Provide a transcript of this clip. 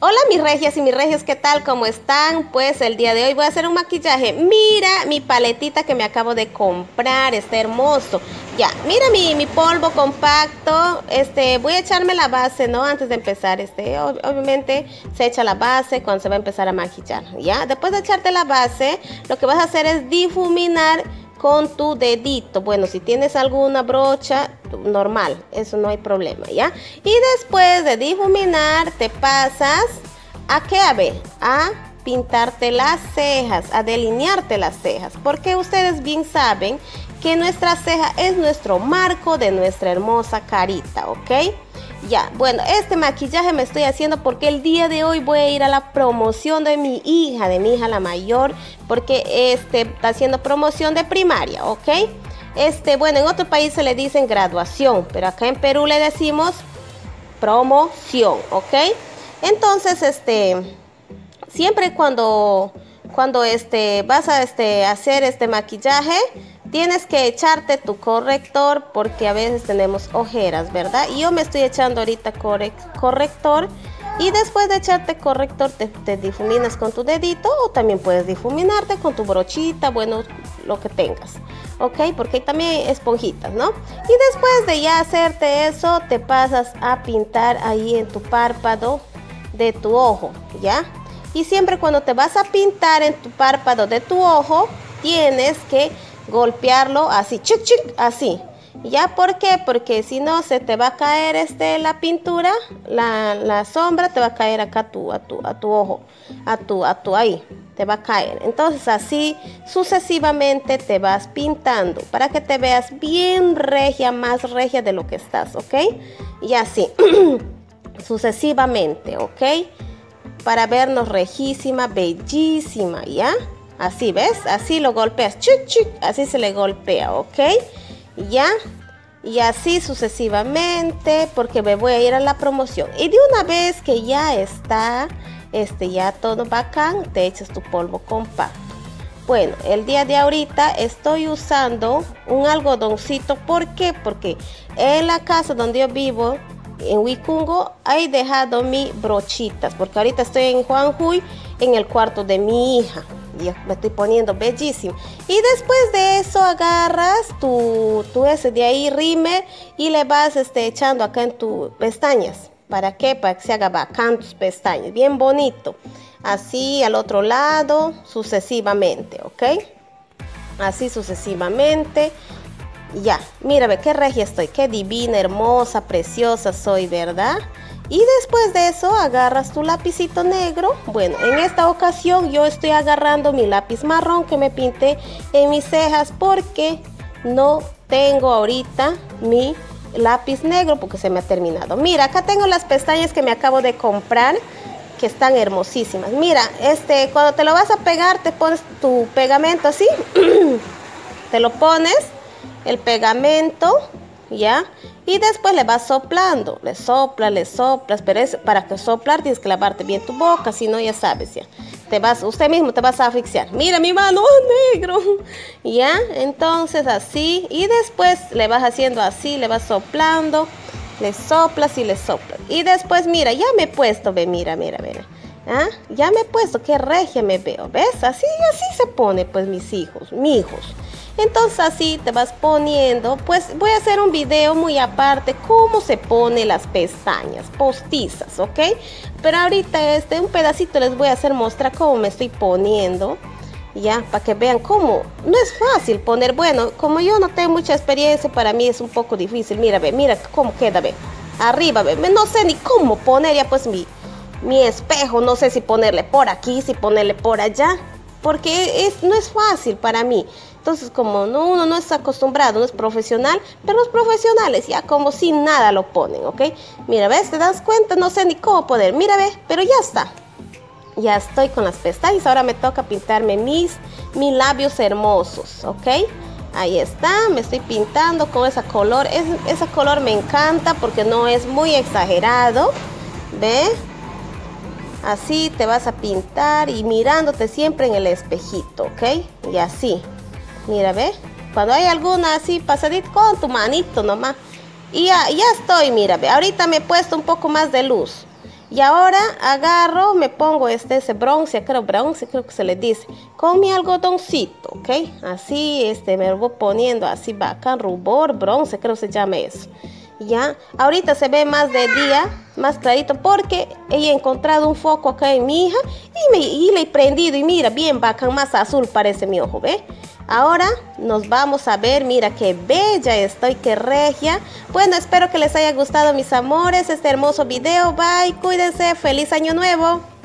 Hola mis regias y mis regios, ¿qué tal? ¿Cómo están? Pues el día de hoy voy a hacer un maquillaje. Mira mi paletita que me acabo de comprar, está hermoso. Ya, mira mi polvo compacto. Voy a echarme la base, ¿no? Antes de empezar, obviamente se echa la base cuando se va a empezar a maquillar, ¿ya? Después de echarte la base, lo que vas a hacer es difuminar con tu dedito. Bueno, si tienes alguna brocha, normal, eso no hay problema, ¿ya? Y después de difuminar, te pasas a qué, a pintarte las cejas, a delinearte las cejas, porque ustedes bien saben que nuestra ceja es nuestro marco de nuestra hermosa carita, ¿ok? Ya, bueno, este maquillaje me estoy haciendo porque el día de hoy voy a ir a la promoción de mi hija la mayor, porque está haciendo promoción de primaria, ¿ok? Bueno, en otro país se le dicen graduación, pero acá en Perú le decimos promoción, ¿ok? Entonces, siempre cuando vas a hacer este maquillaje, tienes que echarte tu corrector porque a veces tenemos ojeras, ¿verdad? Y yo me estoy echando ahorita corrector. Y después de echarte corrector, te difuminas con tu dedito o también puedes difuminarte con tu brochita, bueno, lo que tengas, ¿ok? Porque hay también esponjitas, ¿no? Y después de ya hacerte eso, te pasas a pintar ahí en tu párpado de tu ojo, ¿ya? Y siempre cuando te vas a pintar en tu párpado de tu ojo, tienes que golpearlo así, chic, chic, así. ¿Ya? ¿Por qué? Porque si no se te va a caer la pintura, la sombra te va a caer acá a tu ojo, ahí, te va a caer. Entonces así sucesivamente te vas pintando para que te veas bien regia, más regia de lo que estás, ¿ok? Y así, sucesivamente, ¿ok? Para vernos rejísima, bellísima, ¿ya? Así, ¿ves? Así lo golpeas, chuc, chuc, así se le golpea, ¿ok? ¿Ya? Y así sucesivamente, porque me voy a ir a la promoción. Y de una vez que ya está, ya todo bacán, te echas tu polvo compacto. Bueno, el día de ahorita estoy usando un algodoncito. ¿Por qué? Porque en la casa donde yo vivo, en Wicungo, he dejado mis brochitas, porque ahorita estoy en Juanjuy, en el cuarto de mi hija. Ya me estoy poniendo bellísimo. Y después de eso agarras tu ese de ahí rímel y le vas echando acá en tus pestañas. ¿Para qué? Para que se haga bacán tus pestañas, bien bonito. Así al otro lado, sucesivamente, ¿ok? Así sucesivamente. Ya, mira, qué regia estoy, qué divina, hermosa, preciosa soy, ¿verdad? Y después de eso agarras tu lapicito negro. Bueno, en esta ocasión yo estoy agarrando mi lápiz marrón que me pinté en mis cejas porque no tengo ahorita mi lápiz negro porque se me ha terminado. Mira, acá tengo las pestañas que me acabo de comprar, que están hermosísimas. Mira, cuando te lo vas a pegar, te pones tu pegamento así. Te lo pones, el pegamento, ¿ya? Y después le vas soplando, le soplas, pero para que soplar tienes que lavarte bien tu boca, si no ya sabes, ya. Usted mismo te vas a asfixiar. Mira mi mano, negro, ¿ya? Entonces así, y después le vas haciendo así, le vas soplando, le soplas y le soplas. Y después, mira, ya me he puesto, ve, mira. ¿Ah? Ya me he puesto, qué regia me veo, ¿ves? Así se pone, pues, mis hijos. Entonces así te vas poniendo. Pues voy a hacer un video muy aparte cómo se pone las pestañas postizas, ¿ok? Pero ahorita un pedacito les voy a hacer mostrar cómo me estoy poniendo, ya, para que vean cómo no es fácil poner. Bueno, como yo no tengo mucha experiencia, para mí es un poco difícil. Mira cómo queda, ve, arriba, ve, no sé ni cómo poner ya pues mi espejo, no sé si ponerle por aquí, si ponerle por allá, porque no es fácil para mí. Entonces, como uno no está acostumbrado, no es profesional, pero los profesionales ya como si nada lo ponen, ¿ok? Mira, ¿ves? ¿Te das cuenta? No sé ni cómo poner. Mira, ve, pero ya está. Ya estoy con las pestañas. Ahora me toca pintarme mis labios hermosos, ¿ok? Ahí está, me estoy pintando con ese color. Ese color me encanta porque no es muy exagerado, ¿ve? Así te vas a pintar y mirándote siempre en el espejito, ¿ok? Y así. Mira, ve, cuando hay alguna así pasadita con tu manito nomás. Y ya estoy, mira, ve, ahorita me he puesto un poco más de luz. Y ahora agarro, me pongo ese bronce creo que se le dice, con mi algodoncito, ¿ok? Así, me lo voy poniendo así bacán, rubor, bronce, creo que se llama eso. Ya, ahorita se ve más de día, más clarito, porque he encontrado un foco acá en mi hija y le he prendido y mira, bien bacán, más azul parece mi ojo, ¿ve? Ahora nos vamos a ver, mira qué bella estoy, qué regia. Bueno, espero que les haya gustado mis amores, este hermoso video. Bye, cuídense, feliz año nuevo.